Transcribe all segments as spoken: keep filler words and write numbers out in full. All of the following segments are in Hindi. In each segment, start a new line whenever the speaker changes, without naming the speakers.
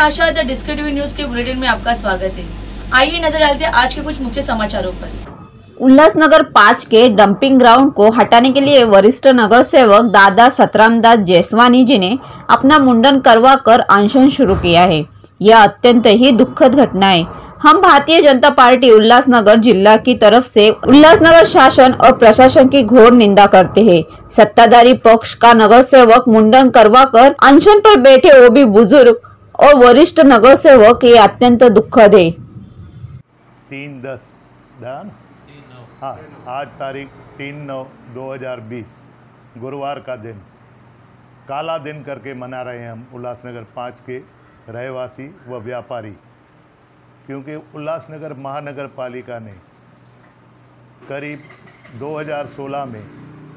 आशा द डिस्कवरी न्यूज के बुलेटिन में आपका स्वागत है। आइए नजर डालते हैं आज के कुछ मुख्य समाचारों पर।
उल्लासनगर पाँच के डंपिंग ग्राउंड को हटाने के लिए वरिष्ठ नगर सेवक दादा सतरामदास जैसवानी जी ने अपना मुंडन करवा कर अनशन शुरू किया है। यह अत्यंत ही दुखद घटना है। हम भारतीय जनता पार्टी उल्लासनगर जिला की तरफ से उल्लासनगर शासन और प्रशासन की घोर निंदा करते हैं। सत्ताधारी पक्ष का नगर सेवक मुंडन करवा कर अनशन पर बैठे वो भी बुजुर्ग और वरिष्ठ नगर सेवक, ये अत्यंत दुखद है।
तीन दस ध्यान हाँ आज तारीख तीन नौ दो हजार बीस गुरुवार का दिन काला दिन करके मना रहे हैं हम उल्लासनगर पाँच के रहवासी व व्यापारी, क्योंकि उल्लासनगर महानगर पालिका ने करीब दो हज़ार सोलह में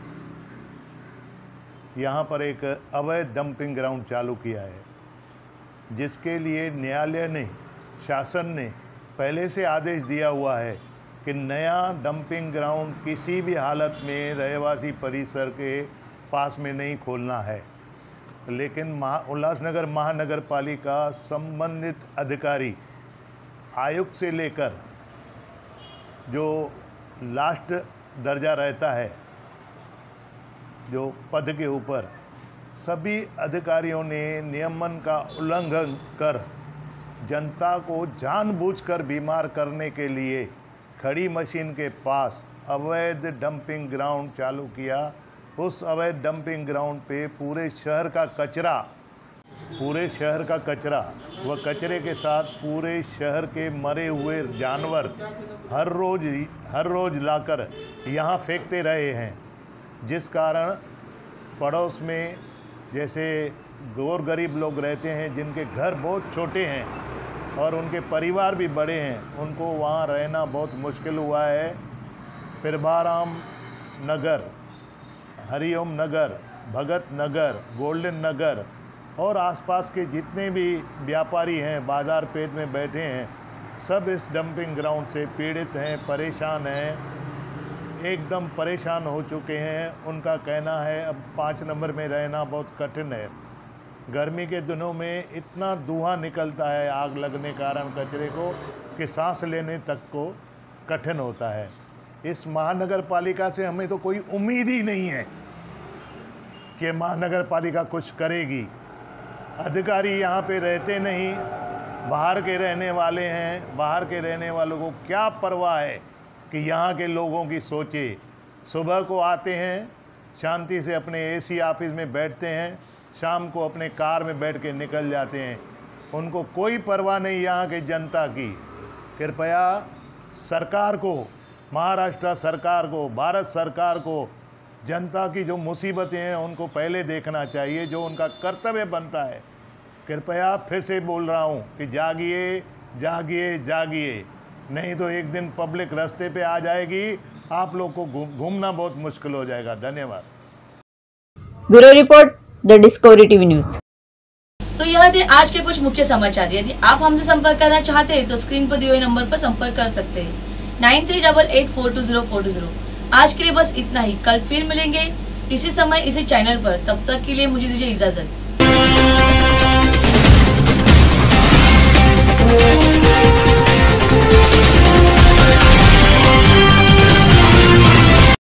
यहाँ पर एक अवैध डंपिंग ग्राउंड चालू किया है, जिसके लिए न्यायालय ने शासन ने पहले से आदेश दिया हुआ है कि नया डंपिंग ग्राउंड किसी भी हालत में रहवासी परिसर के पास में नहीं खोलना है। लेकिन महा उल्लासनगर महानगर पालिका संबंधित अधिकारी आयुक्त से लेकर जो लास्ट दर्जा रहता है जो पद के ऊपर, सभी अधिकारियों ने नियमन का उल्लंघन कर जनता को जानबूझकर बीमार करने के लिए खड़ी मशीन के पास अवैध डंपिंग ग्राउंड चालू किया। उस अवैध डंपिंग ग्राउंड पे पूरे शहर का कचरा पूरे शहर का कचरा व कचरे के साथ पूरे शहर के मरे हुए जानवर हर रोज हर रोज लाकर यहाँ फेंकते रहे हैं, जिस कारण पड़ोस में जैसे गौर गरीब लोग रहते हैं जिनके घर बहुत छोटे हैं और उनके परिवार भी बड़े हैं, उनको वहाँ रहना बहुत मुश्किल हुआ है। फिरबाराम नगर, हरिओम नगर, भगत नगर, गोल्डन नगर और आसपास के जितने भी व्यापारी हैं बाजार पेट में बैठे हैं, सब इस डंपिंग ग्राउंड से पीड़ित हैं, परेशान हैं, एकदम परेशान हो चुके हैं। उनका कहना है अब पाँच नंबर में रहना बहुत कठिन है। गर्मी के दिनों में इतना धुआं निकलता है आग लगने के कारण कचरे को कि सांस लेने तक को कठिन होता है। इस महानगर पालिका से हमें तो कोई उम्मीद ही नहीं है कि महानगर पालिका कुछ करेगी। अधिकारी यहाँ पे रहते नहीं, बाहर के रहने वाले हैं। बाहर के रहने वालों को क्या परवाह है कि यहाँ के लोगों की सोचे। सुबह को आते हैं, शांति से अपने एसी ऑफिस में बैठते हैं, शाम को अपने कार में बैठ के निकल जाते हैं। उनको कोई परवाह नहीं यहाँ के जनता की। कृपया सरकार को, महाराष्ट्र सरकार को, भारत सरकार को जनता की जो मुसीबतें हैं उनको पहले देखना चाहिए, जो उनका कर्तव्य बनता है। कृपया फिर से बोल रहा हूँ कि जागिए जागिए जागिए, नहीं तो एक दिन पब्लिक रास्ते पे आ जाएगी, आप लोग को घूमना बहुत मुश्किल हो जाएगा। धन्यवाद।
Bureau report, the discovery TV news.
तो यह थे आज के कुछ मुख्य समाचार। यदि आप हमसे संपर्क करना चाहते हैं तो स्क्रीन पर दिए हुए नंबर पर संपर्क कर सकते हैं nine three double eight four two zero four two zero. आज के लिए बस इतना ही। कल फिर मिलेंगे इसी समय इसी चैनल पर। तब तक के लिए मुझे दीजिए इजाजत।